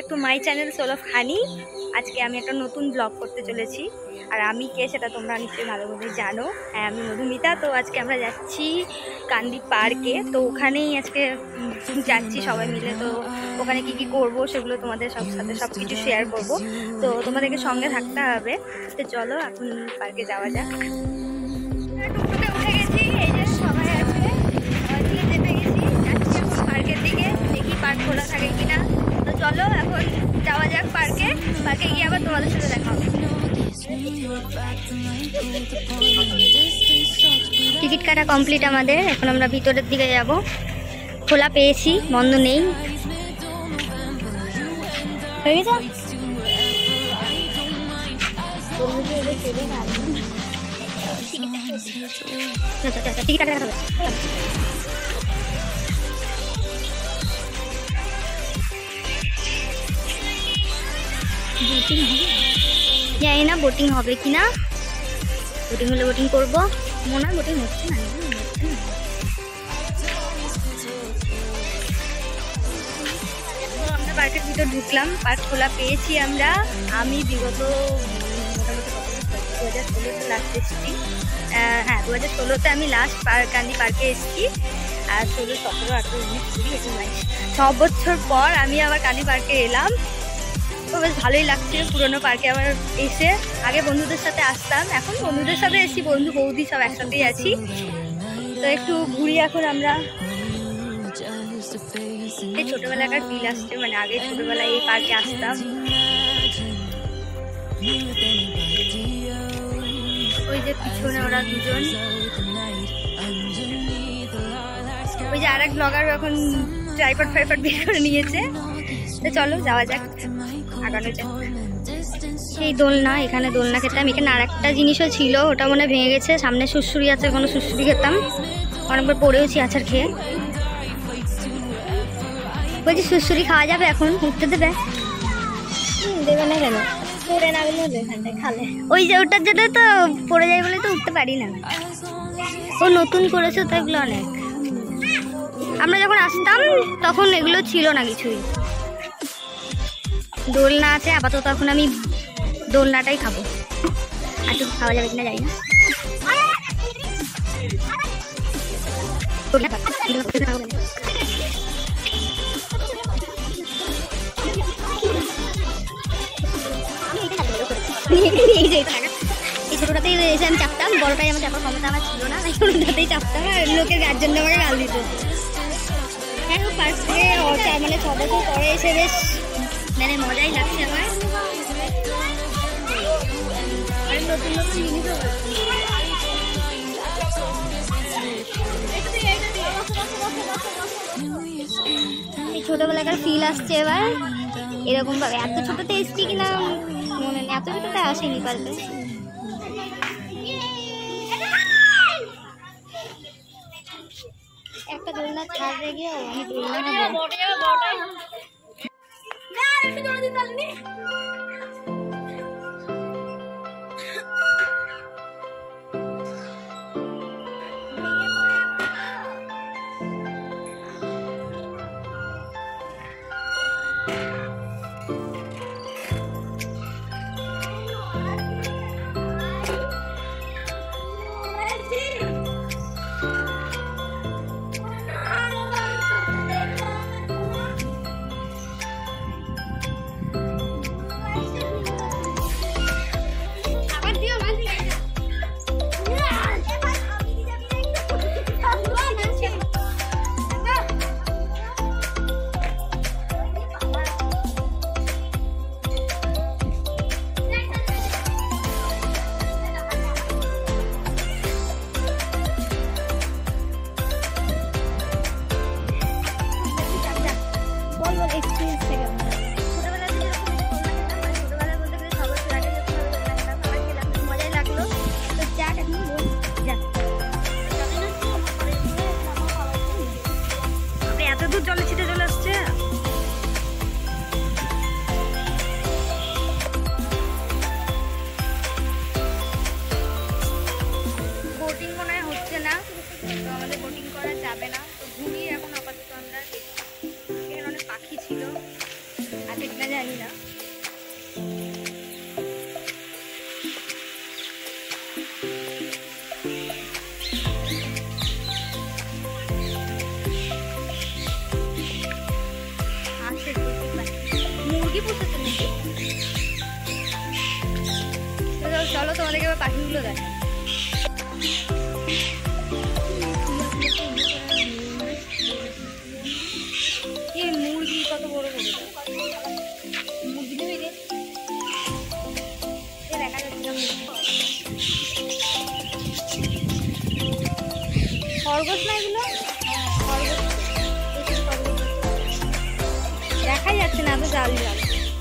Back to my channel soul of honey. আজকে আমি একটা নতুন ব্লগ করতে চলেছি, আর আমি কে সেটা তোমরা নিশ্চয়ই ভালোভাবে জানো। হ্যাঁ, আমি মধুমিতা। তো আজকে আমরা যাচ্ছি কান্দি পার্কে। তো ওখানেই আজকে যাচ্ছি সবাই মিলে। তো ওখানে কি কি করব সেগুলো তোমাদের সাথে সব কিছু শেয়ার করব। তো তোমাদেরকে সঙ্গে থাকতে হবে। তো চলো এখন পার্কে যাওয়া যাক। টুকটুকে উঠে গেছি, এই যে সবাই আছে, সবাই মিলে চেপে গেছি, যাচ্ছি এখন পার্কের দিকে। দেখি পার্ক খোলা থাকে কিনা। তো চলো এখন যাওয়া যাক পার্কে। পার্কে গিয়ে আবার তোমাদের সাথে দেখা হবে। টিকিট কাটা কমপ্লিট আমাদের। এখন আমরা ভিতরের দিকে যাব। খোলা পেয়েছি, বন্ধ নেই। হয়ে গেছে। টিকিট কাটা হবে। জানি না বোটিং হবে কিনা। বোটিং হলে বোটিং করবো, মনে হয় বোটিং হচ্ছে না। আমরা পার্কের ভিতর ঢুকলাম। পার্ক খোলা পেয়েছি আমরা। আমি বিগত মোটামুটি 2016-তে লাস্ট এসেছি। হ্যাঁ, 2016-তে আমি লাস্ট কান্দি পার্কে এসেছি। আর 16, 17, 18, 19, 20, 21, 6 বছর পর আমি আবার কান্দি পার্কে এলাম। তো বেশ ভালোই লাগছে পুরোনো পার্কে আবার এসে। আগে বন্ধুদের সাথে আসতাম, এখন বন্ধুদের সাথে এসেছি, বন্ধু বৌদি সব একসাথেই আছি। তো একটু ঘুরি এখন আমরা। এই ছোটবেলাকার ফিল আসছে, মানে আগে ছোটবেলায় এই পার্কে আসতাম। ওই যে পিছনে ওরা দুজন, ওই যে আরেক ব্লগার এখন ট্রাইপড ফাইপড বের করে নিয়েছে। তো চলো যাওয়া যাক, আগানো যাক। সেই দোলনা, এখানে দোলনা খেতাম। এখানে আর একটা জিনিসও ছিল, ওটা মনে ভেঙে গেছে। সামনে সুড়সুড়ি আছে, কোনো সুড়সুড়ি খেতাম, অনেকবার পড়েওছি আচার খেয়ে। বলছি সুড়সুড়ি খাওয়া যাবে এখন? উঠতে দেবে? দেবে না কেন? পড়ে না গেলে খালে। ওই যে ওটার জন্য তো পড়ে যায় বলে তো উঠতে পারি না। ও নতুন করেছে তো এগুলো অনেক। আমরা যখন আসতাম তখন এগুলো ছিল না কিছুই। দোলনা আছে আপাতত, এখন আমি দোলনাটাই খাবো। আর কিছু খাওয়া যাবে কিনা জানি না। এই ছোটটাতেই এসে আমি চাপতাম, বড়টাই আমার চাপার ক্ষমতা আমার ছিল না, ছোটটাতেই চাপতাম। আর লোকের গার জন্য আমাকে গাল দিত। হ্যাঁ, পার্ক থেকে মানে 6 বছর পরে এসে বেশ মানে মজাই লাগছে আমার। নতুন নতুন জিনিসও ছোটবেলাকার ফিল আসছে এবার। এরকম ভাবে এত ছোটতে এসছি কিনা মনে নেই, এত ছোটতে আসেনি পারবে। একটা দোলনা ছাড় রেগে আমি মুরগি পুষেছে নাকি? চলো তোমাদেরকে এবার পাখিগুলো দেখা। এই মুরগি কত বড় বড় মুরগি নেবে রে, দেখা যাচ্ছে খরগোশ না এগুলো? দেখাই যাচ্ছে না, এত জাল জাল।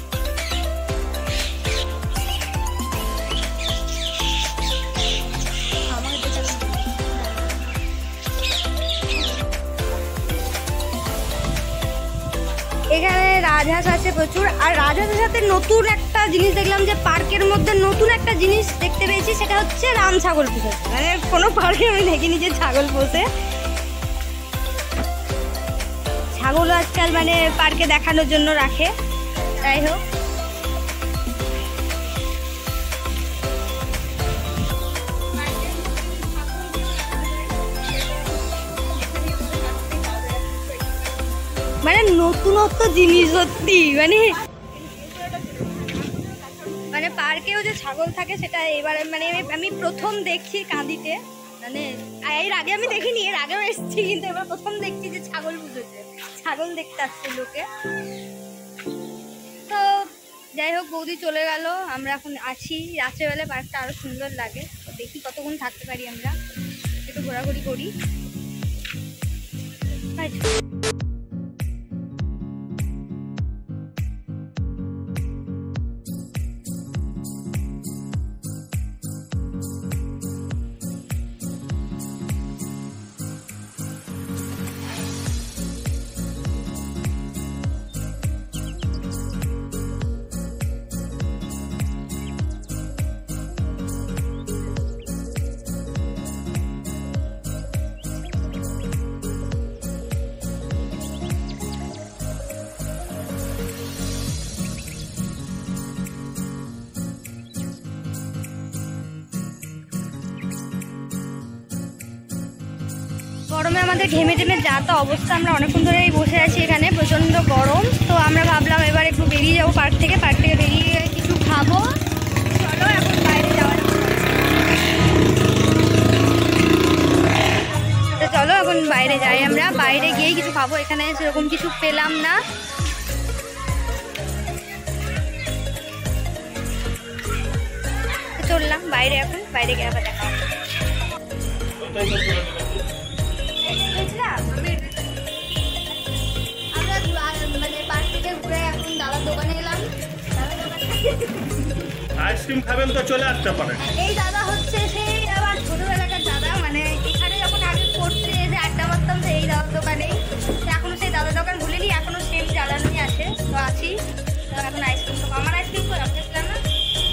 এখানে রাজহাঁস আছে প্রচুর। আর রাজহাঁসের সাথে নতুন একটা জিনিস দেখলাম যে পার্কের মধ্যে নতুন একটা জিনিস দেখতে পেয়েছি, সেটা হচ্ছে রাম ছাগল পুষে। মানে কোনো পার্কে আমি দেখিনি যে ছাগল পোষে। ছাগলও আজকাল মানে পার্কে দেখানোর জন্য রাখে। যাই হোক, মানে নতুনত্ব জিনিস সত্যি। মানে পার্কেও যে ছাগল থাকে সেটা এবারে মানে আমি প্রথম দেখছি কাঁদিতে। মানে এর আগে আমি দেখিনি, এর আগেও এসেছি, কিন্তু এবার প্রথম দেখছি যে ছাগল পুষেছে। ছাগল দেখতে আসছে লোকে। তো যাই হোক, বৌদি চলে গেল, আমরা এখন আছি। রাত্রেবেলা পার্কটা আরো সুন্দর লাগে। দেখি কতক্ষণ থাকতে পারি, আমরা একটু ঘোরাঘুরি করি। গরমে আমাদের ঘেমে টেমে যা তো অবস্থা। আমরা অনেকক্ষণ ধরেই বসে আছি এখানে, প্রচণ্ড গরম। তো আমরা ভাবলাম এবার একটু বেরিয়ে যাবো পার্ক থেকে। পার্ক থেকে বেরিয়ে কিছু খাবো। চলো এখন বাইরে যাওয়া যাবে। তো চলো এখন বাইরে যাই। আমরা বাইরে গিয়েই কিছু খাবো। এখানে সেরকম কিছু পেলাম না। চললাম বাইরে, এখন বাইরে গিয়ে আবার দেখা হবে। আইসক্রিম খাবেন তো চলে আসতে পারেন। এই দাদা হচ্ছে সেই আবার ছোটবেলাকার দাদা, মানে এখানে যখন আগে পড়তে যে আড্ডা মারতাম সেই দাদার দোকানেই। এখনো সেই দাদার দোকান ভুলিনি, এখনো সেম জ্বালানোই আছে। তো আছি, তো এখন আইসক্রিম খাবো। আমার আইসক্রিম করে আপনি ছিলাম না,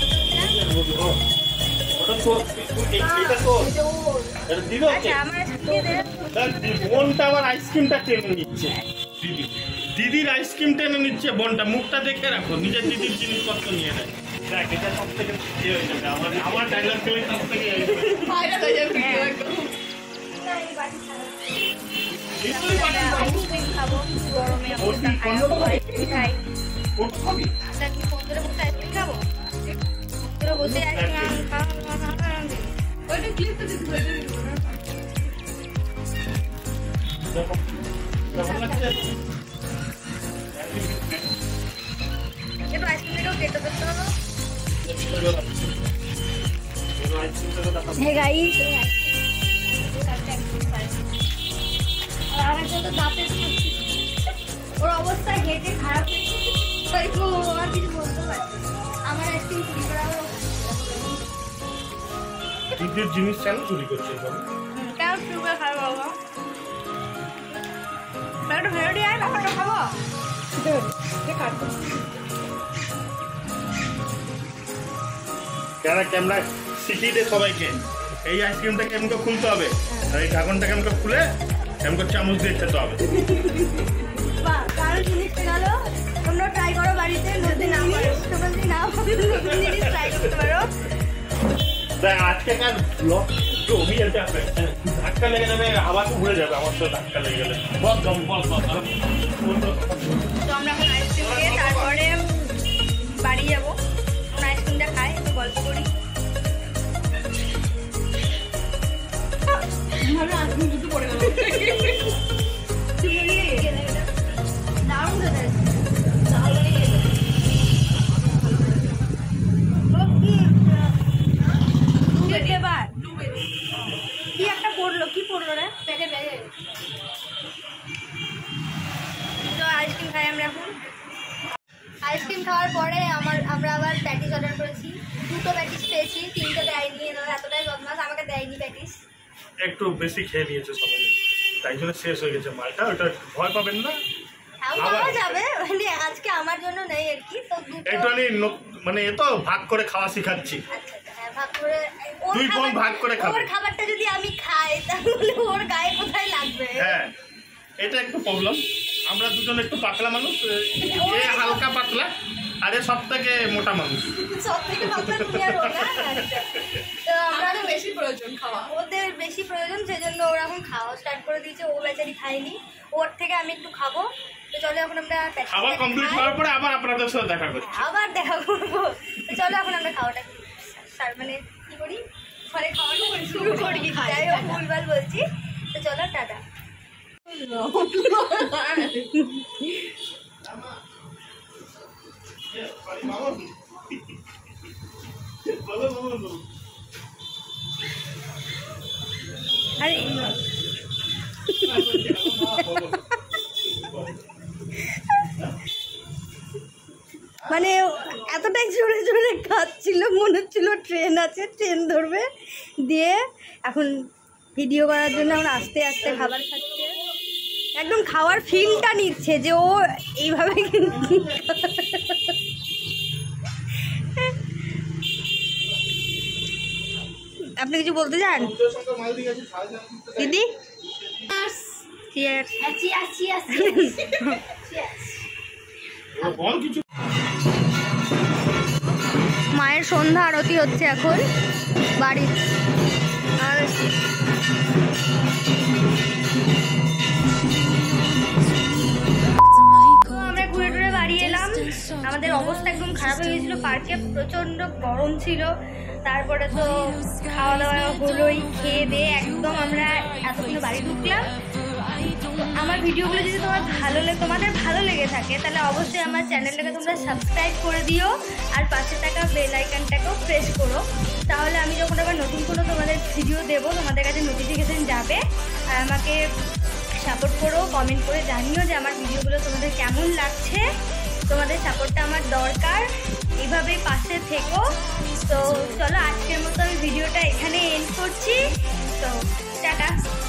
বোনটা আবার আইসক্রিমটা টেনে নিচ্ছে। দিদির আইসক্রিম টেনে নিচ্ছে বোনটা। মুখটা দেখে রাখো, নিজের দিদির জিনিসপত্র নিয়ে নেয়। দেখ, এটা সব থেকে হয়ে যাবে। আমার ডায়লগ খেলে সব থেকে ওর অবস্থা হেঁটে খারাপ আর কিছু বলতে পারছি। আমার আইসক্রিম চুরি করা দিদির জিনিস কেন চুরি করছে? কেন চুরি করে খাবো বাবা? একটা ভেড়ি আয়, ব্যাপারটা খাবো। যারা ক্যামেরা শিখিয়ে দেয় সবাইকে, এই আইসক্রিমটাকে এমন করে খুলতে হবে, আর এই ঢাকনটাকে এমন করে খুলে এমন করে চামচ দিয়ে খেতে হবে। কারো জিনিসটা গেল, তোমরা ট্রাই করো বাড়িতে। যদি না পারো, তোমরা যদি না নতুন জিনিস ট্রাই করতে পারো। আজকেকার ব্লগ তো অভিযানটা ধাক্কা লেগে যাবে, আবার ঘুরে যাবে আমার তো ধাক্কা লেগে গেলে। বল তো আমরা এখন আইসক্রিম খেয়ে তারপরে বাড়ি যাবো। আমরা আইসক্রিমটা খাই, একটু গল্প করি। কি একটা পড়লো, কি পড়লো রে? তো আইসক্রিম খাই আমরা এখন। আইসক্রিম খাওয়ার পরে আমরা আবার প্যাটিস অর্ডার করেছি। 2টো প্যাটিস পেয়েছি, 3টে দেয়নি। এতটাই বদমাস, আমাকে দেয়নি প্যাটিস। একটু বেশি খেয়ে নিয়েছে সবাই, তাই জন্য শেষ হয়ে গেছে মালটা। ওটা ভয় পাবেন না, খাওয়া যাবে, মানে আজকে আমার জন্য নেই আর কি। তো একটুখানি মানে এ তো ভাগ করে খাওয়া শিখাচ্ছি। আচ্ছা, হ্যাঁ, ভাগ করে দুই বোন ভাগ করে খাবে। ওর খাবারটা যদি আমি খাই তাহলে ওর গায়ে কোথায় লাগবে? হ্যাঁ, এটা একটু প্রবলেম। আমরা দুজন একটু পাতলা মানুষ, এ হালকা পাতলা, আর এ সব থেকে মোটা মানুষ। সব থেকে পাতলা তুমি আর ও না? তো আমরা তো বেশি প্রয়োজন খাওয়া, ওদের বেশি প্রয়োজন, সেজন্য ওরা এখন খাওয়া স্টার্ট করে দিয়েছে। ও বেচারি খায়নি, ওর থেকে আমি একটু খাবো। তো চলো এখন আমরা খাবার কমপ্লিট করার পরে আবার আপনাদের সাথে দেখা করছি। আবার দেখা করবো। তো চলো এখন আমরা খাওয়াটা মানে কি করি, ঘরে খাওয়াটা শুরু করি। যাই হোক, ভুলভাল বলছি। তো চলো, টাটা। আরে মানে এতটাই জোরে জোরে খাচ্ছিল, মনে হচ্ছিল ট্রেন আছে, ট্রেন ধরবে। দিয়ে এখন ভিডিও করার জন্য এখন আস্তে আস্তে খাবার খাচ্ছে, একদম খাওয়ার ফিলটা নিচ্ছে যে ও এইভাবে। আপনি কিছু বলতে চান দিদি? মায়ের সন্ধ্যা আরতি হচ্ছে এখন বাড়ি। আর আমরা ঘুরে টুরে বাড়ি এলাম। আমাদের অবস্থা একদম খারাপ হয়ে গেছিলো, পার্কে প্রচণ্ড গরম ছিল। তারপরে তো খাওয়া দাওয়া হলোই, খেয়ে দিয়ে একদম আমরা এতক্ষণ বাড়ি ঢুকলাম। আমার ভিডিওগুলো যদি তোমাদের ভালো লেগে থাকে তাহলে অবশ্যই আমার চ্যানেলটাকে তোমরা সাবস্ক্রাইব করে দিও, আর পাশে থাকা বেল আইকনটাকেও প্রেস করো। তাহলে আমি যখন আবার নতুন কোনো তোমাদের ভিডিও দেবো তোমাদের কাছে নোটিফিকেশান যাবে। আর আমাকে সাপোর্ট করো, কমেন্ট করে জানিও যে আমার ভিডিওগুলো তোমাদের কেমন লাগছে। তোমাদের সাপোর্টটা আমার দরকার, এইভাবেই পাশে থেকো। তো চলো, আজকের মতো আমি ভিডিওটা এখানে এন্ড করছি। তো টাটা।